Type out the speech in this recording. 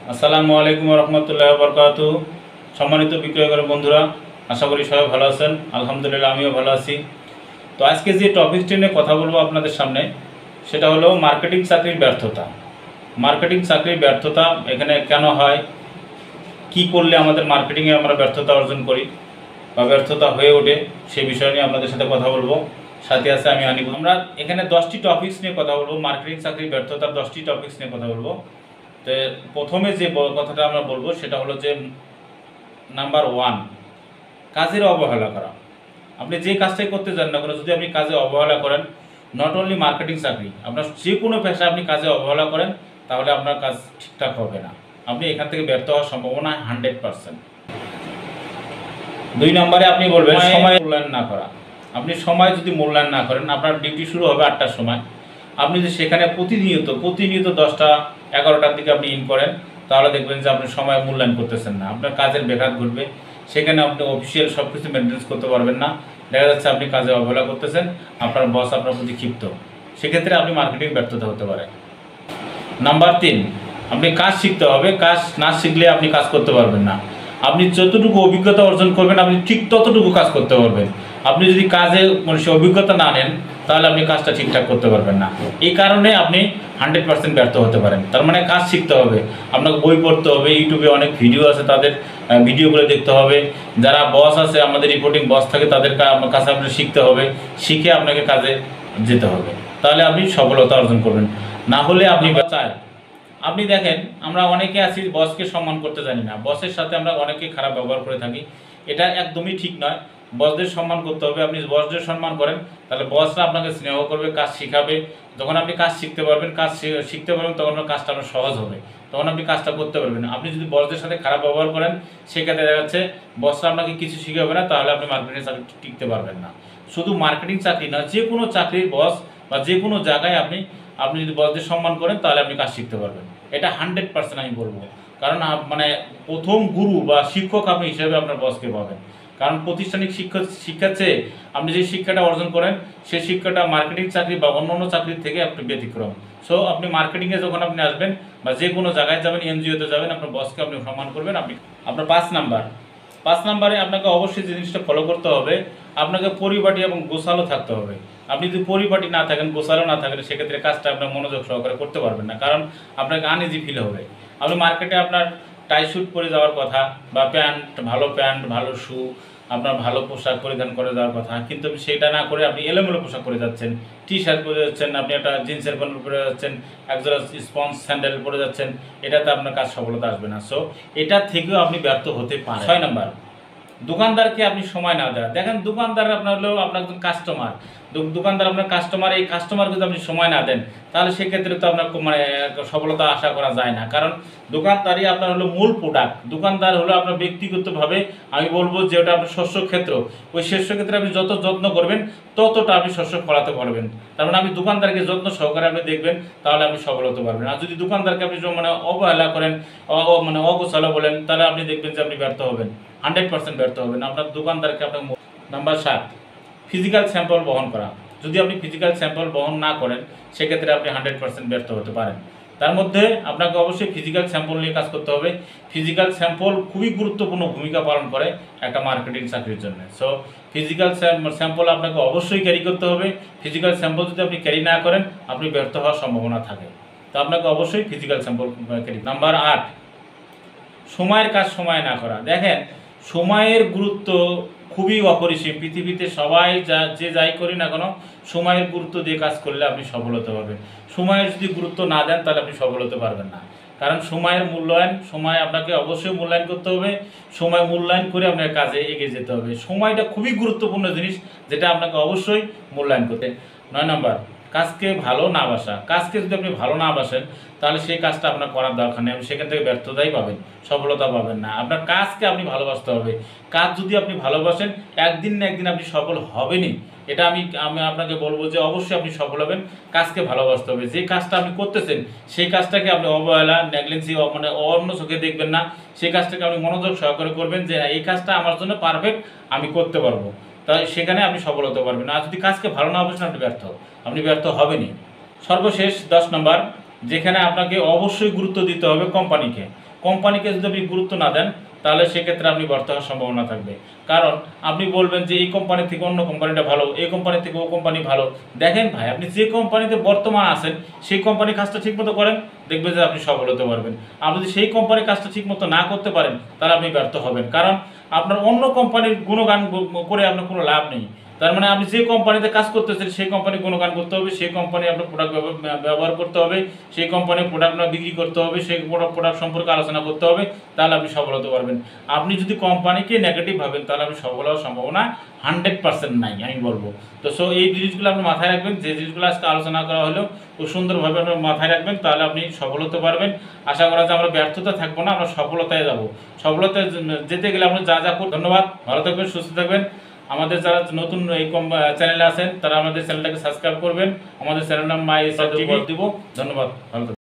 আসসালামু আলাইকুম রহমতুল্লাহ বরকাতু। সম্মানিত বিক্রয়কারী বন্ধুরা, আশা করি সবাই ভালো আছেন। আলহামদুলিল্লাহ আমিও ভালো আছি। তো আজকে যে টপিকটি নিয়ে কথা বলবো আপনাদের সামনে, সেটা হলো মার্কেটিং চাকরির ব্যর্থতা। মার্কেটিং চাকরির ব্যর্থতা এখানে কেন হয়, কি করলে আমাদের মার্কেটিংয়ে আমরা ব্যর্থতা অর্জন করি বা ব্যর্থতা হয়ে ওঠে, সেই বিষয় নিয়ে আপনাদের সাথে কথা বলবো। সাথে আছে আমি আনিব। আমরা এখানে 10টি টপিকস নিয়ে কথা বলবো, মার্কেটিং চাকরির ব্যর্থতার 10টি টপিকস নিয়ে কথা বলবো। তো প্রথমে যে কথাটা আমরা বলবো সেটা হলো যে নাম্বার 1, কাজের অবহেলা করা। আপনি যে কাজটাই করতে যান না কেন, যদি আপনি কাজে অবহেলা করেন, নট অনলি মার্কেটিং চাকরি, আপনার যে কোনো পেশায় আপনি কাজে অবহেলা করেন, তাহলে আপনার কাজ ঠিকঠাক হবে না। আপনি এখান থেকে ব্যর্থ হওয়ার সম্ভাবনা 100%। 2 নম্বরে আপনি বলবেন সময় মূল্যায়ন না করা। আপনি সময় যদি মূল্যায়ন না করেন, আপনার ডিউটি শুরু হবে 8টার সময়, আপনি যদি সেখানে প্রতিনিয়ত 10টা 11টার দিকে আপনি ইন করেন, তাহলে দেখবেন যে আপনি সময় মূল্যায়ন করতেছেন না, আপনার কাজের ব্যাঘাত ঘটবে। সেখানে আপনি অফিসিয়াল সব কিছু মেনটেন্স করতে পারবেন না, দেখা যাচ্ছে আপনি কাজে অবহেলা করতেছেন, আপনার বস আপনার প্রতি ক্ষিপ্ত, সেক্ষেত্রে আপনি মার্কেটিং ব্যর্থতা হতে পারে। নাম্বার 3, আপনি কাজ শিখতে হবে। কাজ না শিখলে আপনি কাজ করতে পারবেন না। আপনি যতটুকু অভিজ্ঞতা অর্জন করবেন, আপনি ঠিক ততটুকু কাজ করতে পারবেন। আপনি যদি কাজে সে অভিজ্ঞতা না নেন, তাহলে আপনি কাজটা ঠিকঠাক করতে পারবেন না। এই কারণে আপনি 100% ব্যর্থ হতে পারেন। তার মানে কাজ শিখতে হবে, আপনাকে বই পড়তে হবে, ইউটিউবে অনেক ভিডিও আছে, তাদের ভিডিওগুলো দেখতে হবে। যারা বস আছে, আমাদের রিপোর্টিং বস থাকে, তাদের কাছে আপনি শিখতে হবে, শিখে আপনাকে কাজে যেতে হবে, তাহলে আপনি সফলতা অর্জন করবেন। না হলে আপনি চায়, আপনি দেখেন আমরা অনেকে আছি বসকে সম্মান করতে জানি না, বসের সাথে আমরা অনেকে খারাপ ব্যবহার করে থাকি। এটা একদমই ঠিক নয়। বসদের সম্মান করতে হবে। আপনি বসদের সম্মান করেন, তাহলে বসরা আপনাকে স্নেহ করবে, কাজ শিখাবে। যখন আপনি কাজ শিখতে পারবেন, শিখতে পারবেন, তখন আপনার কাজটা আপনার সহজ হবে, তখন আপনি কাজটা করতে পারবেন। আপনি যদি বসদের সাথে খারাপ ব্যবহার করেন, সেক্ষেত্রে দেখা যাচ্ছে বসরা আপনাকে কিছু শিখাবে না, তাহলে আপনি মার্কেটিং চাকরি টিকতে পারবেন না। শুধু মার্কেটিং চাকরি না, যে কোনো চাকরির বস বা যে কোনো জায়গায় আপনি যদি বসদের সম্মান করেন, তাহলে আপনি কাজ শিখতে পারবেন। এটা 100% আমি বলবো। কারণ মানে প্রথম গুরু বা শিক্ষক আপনি হিসেবে আপনার বসকে পাবেন। কারণ প্রাতিষ্ঠানিক শিক্ষার চেয়ে আপনি যে শিক্ষাটা অর্জন করেন, সেই শিক্ষাটা মার্কেটিং চাকরি বা অন্য চাকরির থেকে একটু ব্যতিক্রম। সো আপনি মার্কেটিংয়ে যখন আপনি আসবেন বা যে কোনো জায়গায় যাবেন, এনজিওতে যাবেন, আপনার বসকে আপনি সম্মান করবেন। আপনার 5 নম্বরে আপনাকে অবশ্যই যে জিনিসটা ফলো করতে হবে, আপনাকে পরিপাটি এবং গোছালো থাকতে হবে। আপনি যদি পরিপাটি না থাকেন, গোছালো না থাকেন, সেক্ষেত্রে কাজটা আপনার মনোযোগ সহকারে করতে পারবেন না, কারণ আপনাকে আনইজি ফিল হবে। আপনি মার্কেটে আপনার টাই স্যুট পরে যাওয়ার কথা, বা প্যান্ট, ভালো শু, আপনার ভালো পোশাক পরিধান করে যাওয়ার কথা, কিন্তু সেটা না করে আপনি এলোমেলো পোশাক পরে যাচ্ছেন, টি শার্ট পরে যাচ্ছেন, আপনি একটা জিন্সের প্যান্ট পরে যাচ্ছেন, একজোড়া স্পঞ্জ স্যান্ডেল পরে যাচ্ছেন, এটাতে আপনার কাজ সফলতা আসবে না। সো এটা থেকেও আপনি ব্যর্থ হতে পারেন। 6 নম্বর, দোকানদারকে আপনি সময় না দেওয়া। দেখেন, দোকানদার আপনার হলো আপনার একজন কাস্টমার, দোকানদার আপনার কাস্টমার, এই কাস্টমারকে যদি আপনি সময় না দেন, তাহলে সেক্ষেত্রে তো আপনার মানে সফলতা আশা করা যায় না। কারণ দোকানদারই আপনার হলো মূল প্রোডাক্ট। দোকানদার হলো আপনার ব্যক্তিগতভাবে আমি বলবো যে ওটা আপনার শস্য ক্ষেত্র, ওই শস্য ক্ষেত্রে আপনি যত যত্ন করবেন, ততটা আপনি শস্য ফলাতে পারবেন। তার মানে আপনি দোকানদারকে যত্ন সহকারে আপনি দেখবেন, তাহলে আপনি সফল হতে পারবেন। আর যদি দোকানদারকে আপনি মানে অবহেলা করেন, মানে অগোছালো বলেন, তাহলে আপনি দেখবেন যে আপনি ব্যর্থ হবেন, 100% ব্যর্থ হবেন আপনার দোকানদারকে আপনার। নাম্বার 7, ফিজিক্যাল স্যাম্পল বহন করা। যদি আপনি ফিজিক্যাল স্যাম্পল বহন না করেন, সেক্ষেত্রে আপনি 100% ব্যর্থ হতে পারেন। তার মধ্যে আপনাকে অবশ্যই ফিজিক্যাল স্যাম্পল নিয়ে কাজ করতে হবে। ফিজিক্যাল স্যাম্পল খুবই গুরুত্বপূর্ণ ভূমিকা পালন করে একটা মার্কেটিং চাকরির জন্য। সো ফিজিক্যাল স্যাম্পল আপনাকে অবশ্যই ক্যারি করতে হবে। ফিজিক্যাল স্যাম্পল যদি আপনি ক্যারি না করেন, আপনি ব্যর্থ হওয়ার সম্ভাবনা থাকে। তো আপনাকে অবশ্যই ফিজিক্যাল স্যাম্পল ক্যারি। নাম্বার 8, সময়ের কাজ সময় না করা। দেখেন, সময়ের গুরুত্ব খুবই অপরিসীম। পৃথিবীতে সবাই যে যাই করি না কেন, সময়ের গুরুত্ব দিয়ে কাজ করলে আপনি সফল হতে পারবেন। সময়ের যদি গুরুত্ব না দেন, তাহলে আপনি সফল হতে পারবেন না। কারণ সময়ের মূল্যায়ন, সময় আপনাকে অবশ্যই মূল্যায়ন করতে হবে। সময় মূল্যায়ন করে আপনার কাজে এগিয়ে যেতে হবে। সময়টা খুবই গুরুত্বপূর্ণ জিনিস, যেটা আপনাকে অবশ্যই মূল্যায়ন করতে। 9 নম্বর, কাজকে ভালো না বাসা। কাজকে যদি আপনি ভালো না বাসেন, তাহলে সেই কাজটা আপনার করার দরকার নেই, আপনি সেখান থেকে ব্যর্থতাই পাবেন, সফলতা পাবেন না। আপনার কাজকে আপনি ভালোবাসতে হবে। কাজ যদি আপনি ভালোবাসেন, একদিন না একদিন আপনি সফল হবেনই। এটা আমি আপনাকে বলবো যে অবশ্যই আপনি সফল হবেন। কাজকে ভালোবাসতে হবে। যে কাজটা আপনি করতেছেন, সেই কাজটাকে আপনি অবহেলা, নেগলেন্সি, মানে অন্য চোখে দেখবেন না। সেই কাজটাকে আপনি মনোযোগ সহকারে করবেন, যে এই কাজটা আমার জন্য পারফেক্ট, আমি করতে পারবো, তাই সেখানে আপনি সফল হতে পারবেন। আর যদি কাজকে ভালো না বাসেন, আপনি ব্যর্থ হবেনই। সর্বশেষ 10 নম্বর, যেখানে আপনাকে অবশ্যই গুরুত্ব দিতে হবে কোম্পানিকে। কোম্পানিকে যদি আপনি গুরুত্ব না দেন তাহলে সেক্ষেত্রে আপনি ব্যর্থ হওয়ার সম্ভাবনা থাকবে। কারণ আপনি বলবেন যে এই কোম্পানি থেকে অন্য কোম্পানিটা ভালো, এই কোম্পানি থেকে ও কোম্পানি ভালো। দেখেন ভাই, আপনি যে কোম্পানিতে বর্তমান আছেন সেই কোম্পানির কাজটা ঠিকমতো করেন, দেখবেন যে আপনি সফল হতে পারবেন। আপনি যদি সেই কোম্পানির কাজটা ঠিকমতো না করতে পারেন তাহলে আপনি ব্যর্থ হবেন। কারণ আপনার অন্য কোম্পানির গুণগান করে আপনার কোনো লাভ নেই। তার মানে আপনি যে কোম্পানিতে কাজ করতেছেন সেই কোম্পানির গুণগান করতে হবে, সেই কোম্পানি আপনার প্রোডাক্ট ব্যবহার করতে হবে, সেই কোম্পানির প্রোডাক্ট আপনার বিক্রি করতে হবে, সেই প্রোডাক্ট সম্পর্কে আলোচনা করতে হবে, তাহলে আপনি সফল হতে পারবেন। আপনি যদি কোম্পানিকে নেগেটিভ ভাবেন তাহলে আপনি সফল হওয়ার সম্ভাবনা 100% নাই, আমি বলবো। তো এই জিনিসগুলো আপনি মাথায় রাখবেন। যে জিনিসগুলো আজকে আলোচনা করা হলো খুব সুন্দরভাবে আপনি মাথায় রাখবেন, তাহলে আপনি সফল হতে পারবেন। আশা করা যে আমরা ব্যর্থতা থাকবো না, আমরা সফলতায় যাব। সফলতায় যেতে গেলে আমরা যা যা করব। ধন্যবাদ, ভালো থাকবেন, সুস্থ থাকবেন। আমাদের যারা নতুন এই চ্যানেলে আছেন তারা আমাদের চ্যানেলটাকে সাবস্ক্রাইব করবেন। আমাদের চ্যানেল নাম মাই টিভি দিব। ধন্যবাদ, ভালো থাকবেন।